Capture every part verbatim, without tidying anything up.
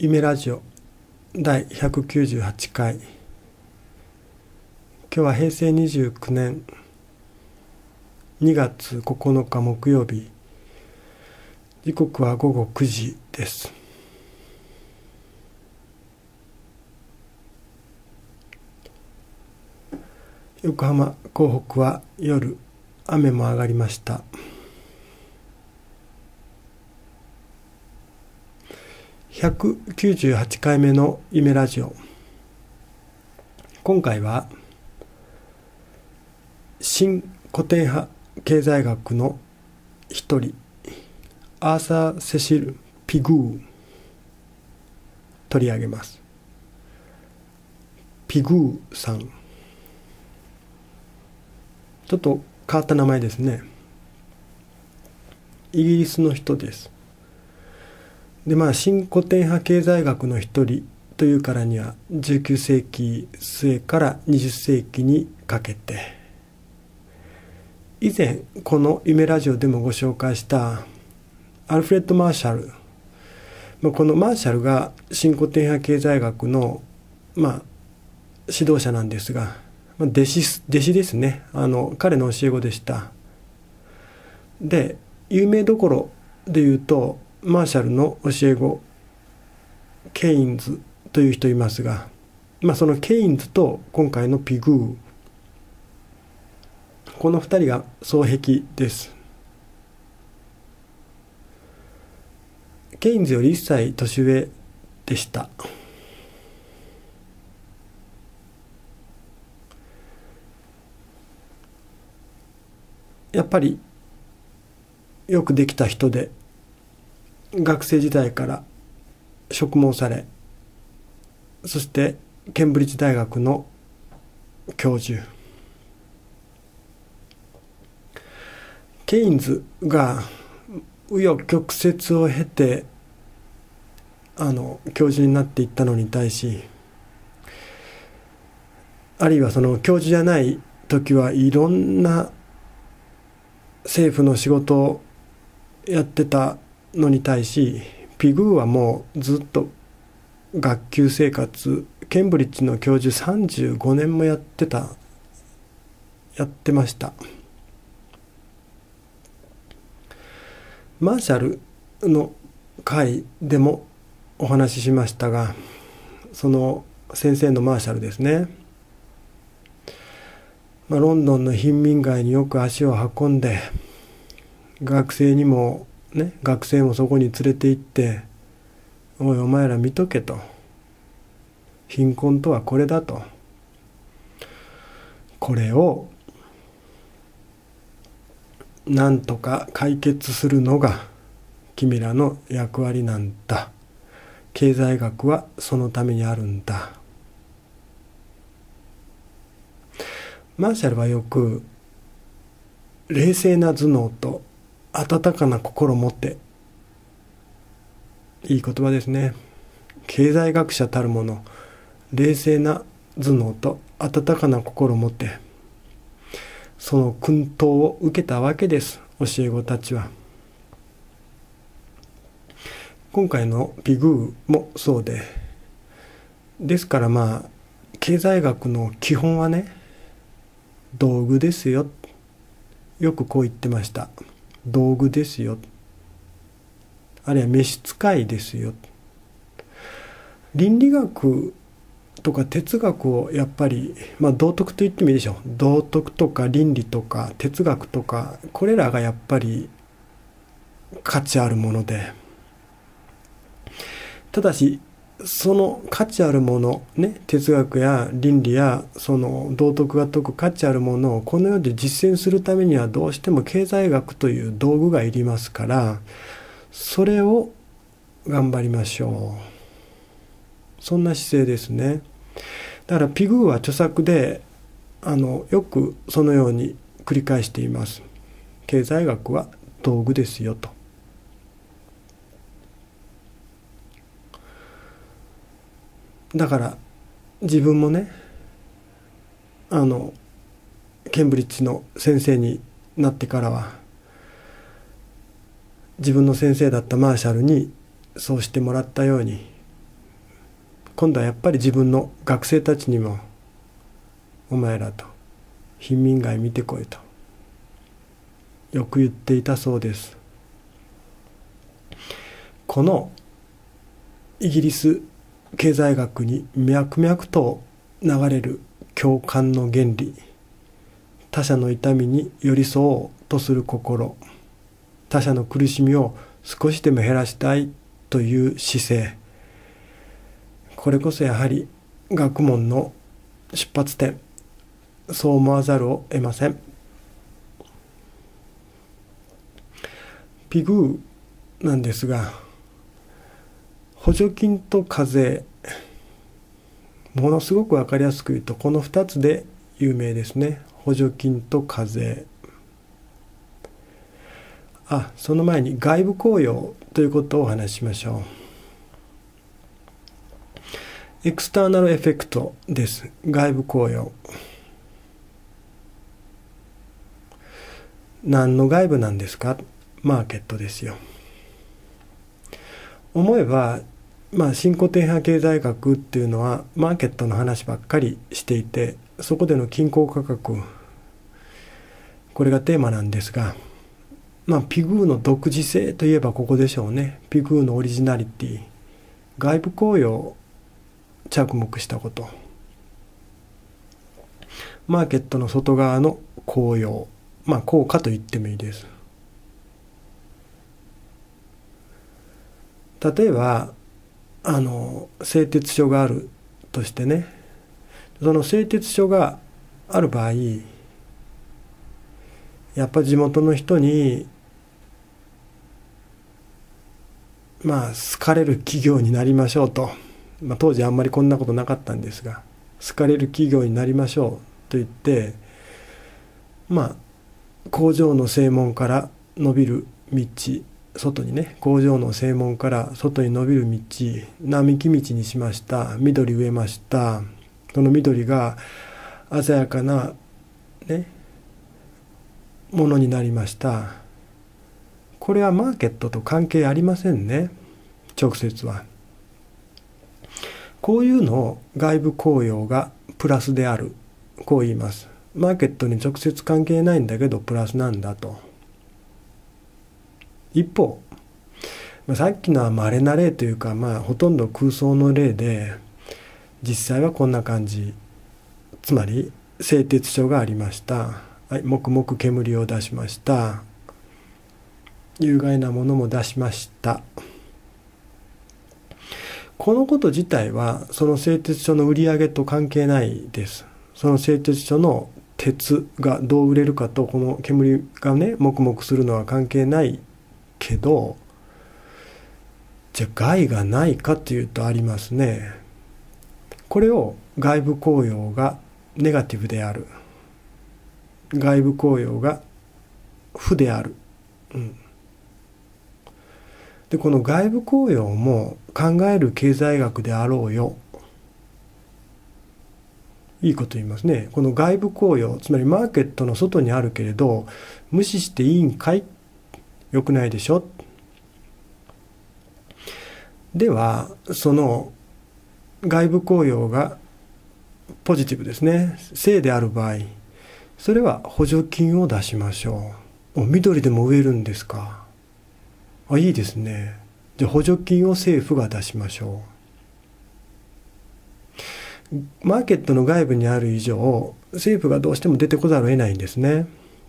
夢ラジオだいひゃくきゅうじゅうはちかい。今日はへいせいにじゅうきゅうねんにがつここのか木曜日、時刻はごごくじです。横浜港北は夜雨も上がりました。ひゃくきゅうじゅうはちかいめの夢ラジオ。今回は新古典派経済学の一人アーサー・セシル・ピグー取り上げます。ピグーさん、ちょっと変わった名前ですね。イギリスの人です。でまあ新古典派経済学の一人というからにはじゅうきゅうせいき末からにじゅっせいきにかけて、以前この夢ラジオでもご紹介したアルフレッド・マーシャル、このマーシャルが新古典派経済学の、まあ、指導者なんですが、弟子、弟子ですね。あの彼の教え子でした。で有名どころでいうとマーシャルの教え子ケインズという人いますが、まあ、そのケインズと今回のピグー、このふたりが双璧です。ケインズよりいっさい年上でした。やっぱりよくできた人で、学生時代から植問され、そしてケンブリッジ大学の教授。ケインズが紆余曲折を経てあの教授になっていったのに対し、あるいはその教授じゃない時はいろんな政府の仕事をやってたのに対し、ピグーはもうずっと学級生活、ケンブリッジの教授さんじゅうごねんもやってたやってました。マーシャルの会でもお話ししましたが、その先生のマーシャルですね、まあ、ロンドンの貧民街によく足を運んで、学生にもね、学生もそこに連れて行って、おいお前ら見とけと、貧困とはこれだと、これをなんとか解決するのが君らの役割なんだ、経済学はそのためにあるんだ。マーシャルはよく冷静な頭脳と温かな心を持って、いい言葉ですね。経済学者たるもの、冷静な頭脳と温かな心を持ってその薫陶を受けたわけです、教え子たちは。今回のピグーもそうで、ですからまあ経済学の基本はね、道具ですよ、よくこう言ってました。道具ですよ、あるいは召使いですよ。倫理学とか哲学をやっぱり、まあ、道徳と言ってもいいでしょう。道徳とか倫理とか哲学とか、これらがやっぱり価値あるもので、ただしその価値あるものね、哲学や倫理やその道徳が説く価値あるものをこの世で実践するためにはどうしても経済学という道具がいりますから、それを頑張りましょう。そんな姿勢ですね。だからピグーは著作であのよくそのように繰り返しています。経済学は道具ですよと。だから自分もね、あのケンブリッジの先生になってからは、自分の先生だったマーシャルにそうしてもらったように、 今度はやっぱり自分の学生たちにもお前らと貧民街見てこいとよく言っていたそうです。このイギリス経済学に脈々と流れる共感の原理、他者の痛みに寄り添おうとする心、他者の苦しみを少しでも減らしたいという姿勢、これこそやはり学問の出発点、そう思わざるを得ません。ピグーなんですが、補助金と課税、ものすごく分かりやすく言うとこのふたつで有名ですね。補助金と課税。あ、その前に外部効用ということをお話ししましょう。エクスターナルエフェクトです。外部効用。何の外部なんですか？マーケットですよ。思えば、まあ、新古典派経済学っていうのはマーケットの話ばっかりしていて、そこでの均衡価格、これがテーマなんですが、まあ、ピグーの独自性といえばここでしょうね。ピグーのオリジナリティ、外部効用着目したこと、マーケットの外側の効用、まあ効果と言ってもいいです。例えばあの製鉄所があるとしてね、その製鉄所がある場合、やっぱ地元の人にまあ好かれる企業になりましょうと、まあ、当時あんまりこんなことなかったんですが、好かれる企業になりましょうと言って、まあ工場の正門から伸びる道、外にね、工場の正門から外に伸びる道、並木道にしました。緑植えました。その緑が鮮やかなねものになりました。これはマーケットと関係ありませんね、直接は。こういうのを外部効用がプラスである、こう言います。マーケットに直接関係ないんだけどプラスなんだと。一方、さっきのは稀な例というか、まあほとんど空想の例で、実際はこんな感じ。つまり製鉄所がありました。はい、黙々煙を出しました。有害なものも出しました。このこと自体はその製鉄所の売り上げと関係ないです。その製鉄所の鉄がどう売れるかとこの煙がね黙々するのは関係ないけど、じゃあ害がないかというとありますね。これを外部効用がネガティブである、外部効用が負である、うん、でこの外部効用も考える経済学であろうよ。いいこと言いますね。この外部効用、つまりマーケットの外にあるけれど無視していいんかい、よくないでしょ。ではその外部効用がポジティブですね、正である場合、それは補助金を出しましょう。お、緑でも植えるんですか。あ、いいですね。じゃあ補助金を政府が出しましょう。マーケットの外部にある以上、政府がどうしても出てこざるを得ないんですね。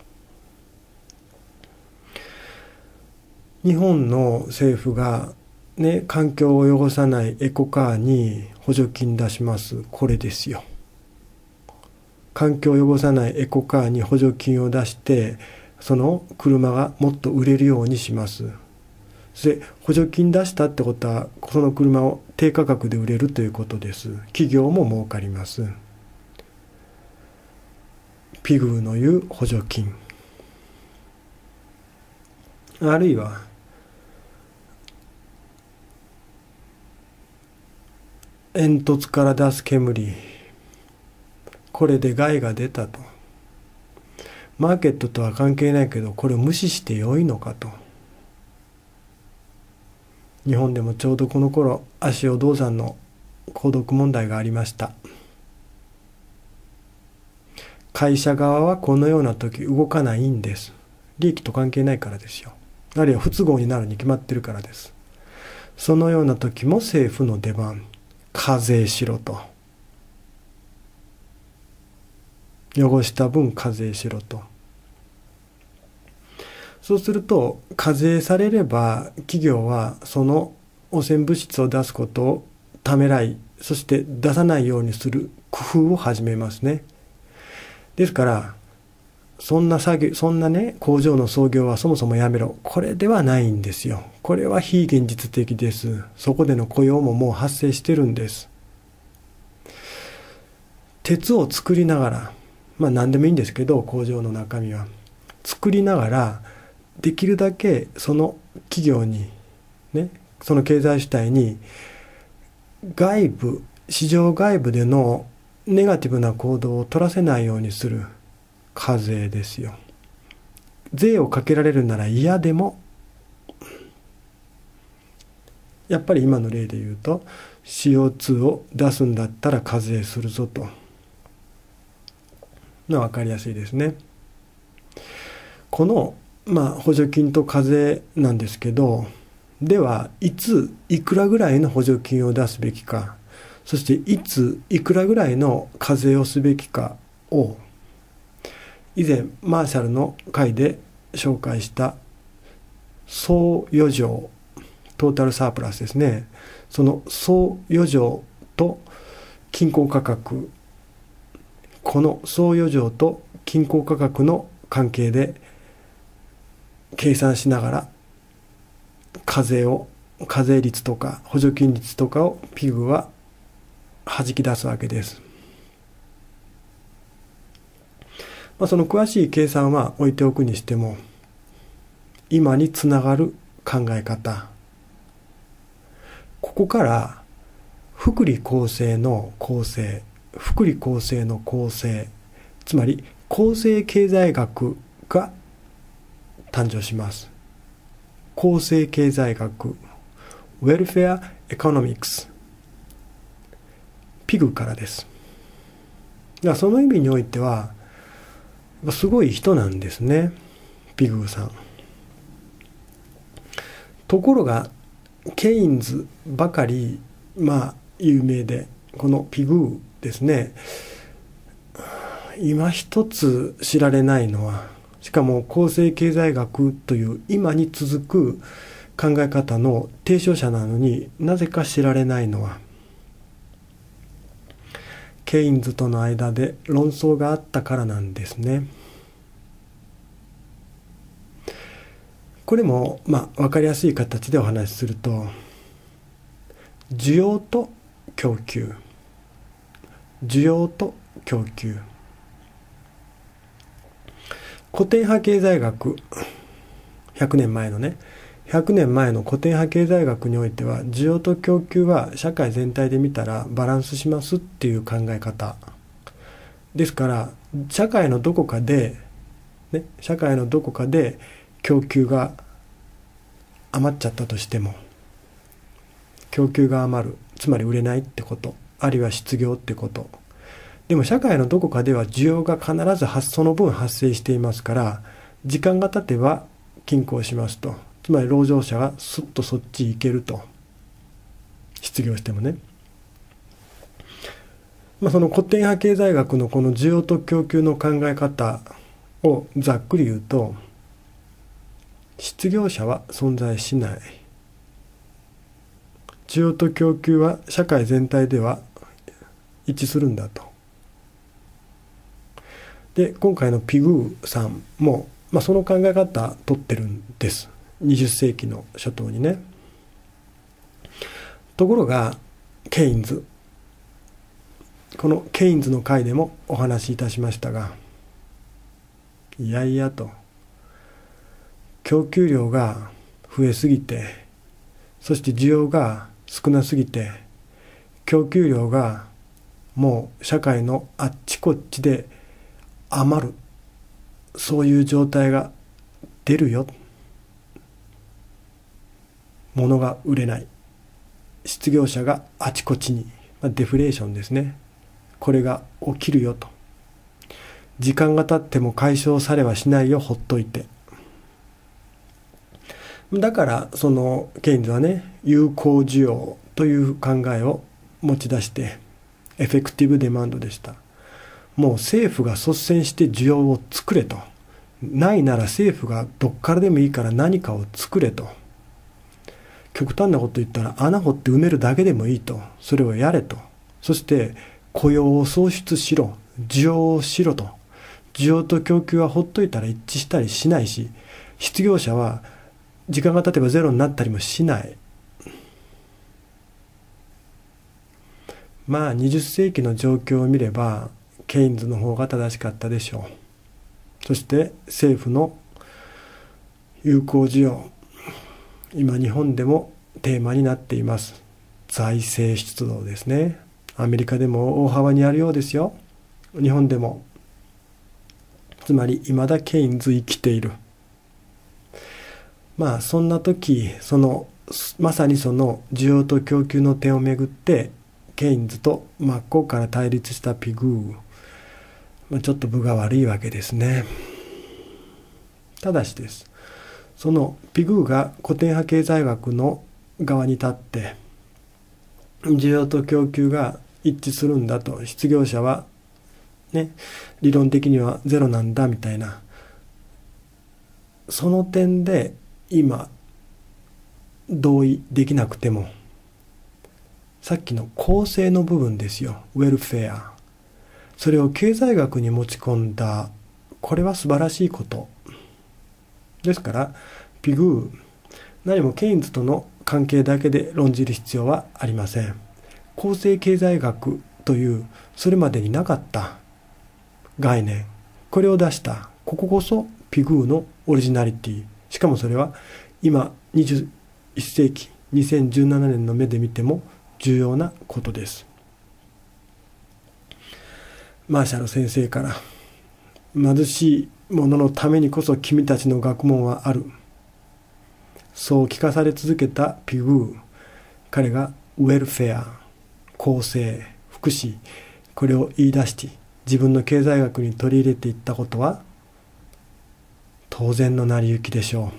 日本の政府がね、環境を汚さないエコカーに補助金出します。これですよ。環境を汚さないエコカーに補助金を出して、その車がもっと売れるようにします。で、補助金出したってことは、その車を低価格で売れるということです。企業も儲かります。ピグーの言う補助金。あるいは、煙突から出す煙、これで害が出たと。マーケットとは関係ないけど、これを無視してよいのかと。日本でもちょうどこの頃、足尾銅山の孤独問題がありました。会社側はこのような時動かないんです。利益と関係ないからですよ。あるいは不都合になるに決まってるからです。そのような時も政府の出番、課税しろと。汚した分課税しろと。そうすると課税されれば企業はその汚染物質を出すことをためらい、そして出さないようにする工夫を始めますね。ですからそんな作業、そんなね工場の操業はそもそもやめろ、これではないんですよ。これは非現実的です。そこでの雇用ももう発生してるんです。鉄を作りながら、まあ何でもいいんですけど、工場の中身は作りながらできるだけその企業にね、その経済主体に外部、市場外部でのネガティブな行動を取らせないようにする課税ですよ。税をかけられるなら嫌でも、やっぱり今の例で言うと シーオーツー を出すんだったら課税するぞと。の分かりやすいですね。この、まあ、補助金と課税なんですけど、ではいついくらぐらいの補助金を出すべきか、そしていついくらぐらいの課税をすべきかを以前マーシャルの回で紹介した総余剰、トータルサープラスですね。その総余剰と均衡価格、この総余剰と均衡価格の関係で計算しながら課税を、課税率とか補助金率とかをピグは弾き出すわけです。まあ、その詳しい計算は置いておくにしても、今につながる考え方、ここから福利厚生の厚生、福利厚生の厚生、つまり厚生経済学が誕生します。厚生経済学、ウェルフェアエコノミクス、ピグからです。だからその意味においてはすごい人なんですね、ピグさん。ところがケインズばかりまあ有名で、このピグですね、今一つ知られないのは、しかも厚生経済学という今に続く考え方の提唱者なのになぜか知られないのは、ケインズとの間で論争があったからなんですね。これもまあ分かりやすい形でお話しすると、需要と供給、需要と供給、古典派経済学、ひゃくねんまえのね、ひゃくねんまえの古典派経済学においては、需要と供給は社会全体で見たらバランスしますっていう考え方ですから、社会のどこかで、ね、社会のどこかで供給が余っちゃったとしても、供給が余る、つまり売れないってこと、あるいは失業ってこと。でも社会のどこかでは需要が必ずその分発生していますから、時間が経てば均衡しますと。つまり労働者がすっとそっち行けると。失業してもね。まあ、その古典派経済学のこの需要と供給の考え方をざっくり言うと、失業者は存在しない。需要と供給は社会全体では一致するんだと。で、今回のピグーさんも、まあ、その考え方取ってるんです。にじゅっせいきの初頭にね。ところがケインズ、このケインズの回でもお話しいたしましたが、いやいやと、供給量が増えすぎて、そして需要が少なすぎて、供給量がもう社会のあっちこっちで余る、そういう状態が出るよ。物が売れない、失業者があちこちにまあ、デフレーションですね。これが起きるよと。時間が経っても解消されはしないよ、ほっといて。だからそのケインズはね、有効需要という考えを持ち出して、エフェクティブデマンドでした。もう政府が率先して需要を作れと。ないなら政府がどっからでもいいから何かを作れと。極端なこと言ったら穴掘って埋めるだけでもいいと。それをやれと。そして雇用を創出しろ。需要をしろと。需要と供給はほっといたら一致したりしないし、失業者は時間が経てばゼロになったりもしない。まあにじゅっ世紀の状況を見ればケインズの方が正しかったでしょう。そして政府の有効需要、今日本でもテーマになっています。財政出動ですね。アメリカでも大幅にやるようですよ。日本でも。つまり未だケインズ生きている。まあそんな時、そのまさにその需要と供給の点をめぐってケインズと真っ向から対立したピグー、まあ、ちょっと分が悪いわけですね。ただしです。そのピグーが古典派経済学の側に立って需要と供給が一致するんだと、失業者はね、理論的にはゼロなんだみたいな、その点で今同意できなくても、さっきの公正の部分ですよ、ウェルフェア、それを経済学に持ち込んだ、これは素晴らしいことですから、ピグー何もケインズとの関係だけで論じる必要はありません。公正経済学というそれまでになかった概念、これを出した、こここそピグーのオリジナリティ。しかもそれは今にじゅういっ世紀にせんじゅうななねんの目で見ても重要なことです。マーシャル先生から、貧しい者のためにこそ君たちの学問はある、そう聞かされ続けたピグー、彼がウェルフェア、公正、福祉、これを言い出して自分の経済学に取り入れていったことは当然の成り行きでしょ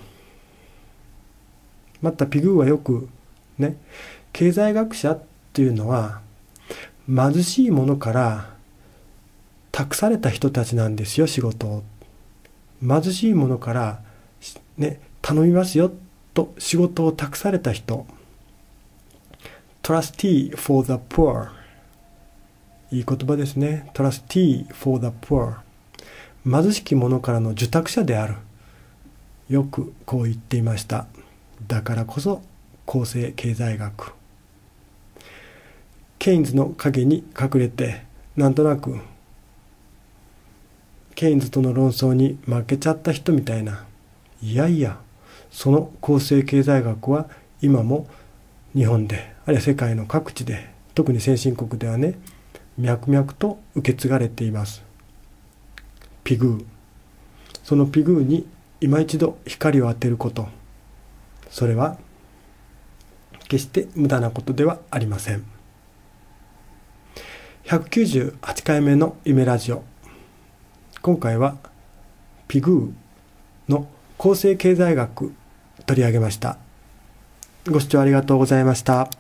う。またピグーはよくね、経済学者っていうのは貧しい者から託された人たちなんですよ、仕事を。貧しい者からね、頼みますよと仕事を託された人。Trustee for the poor。いい言葉ですね。Trustee for the poor。貧しき者からの受託者である。よくこう言っていました。だからこそ公正経済学。ケインズの陰に隠れて、なんとなくケインズとの論争に負けちゃった人みたいな。いやいや、その公正経済学は今も日本で、あるいは世界の各地で、特に先進国ではね、脈々と受け継がれています。ピグー。そのピグーに今一度光を当てること。それは決して無駄なことではありません。ひゃくきゅうじゅうはちかいめの夢ラジオ。今回はピグーの公正経済学取り上げました。ご視聴ありがとうございました。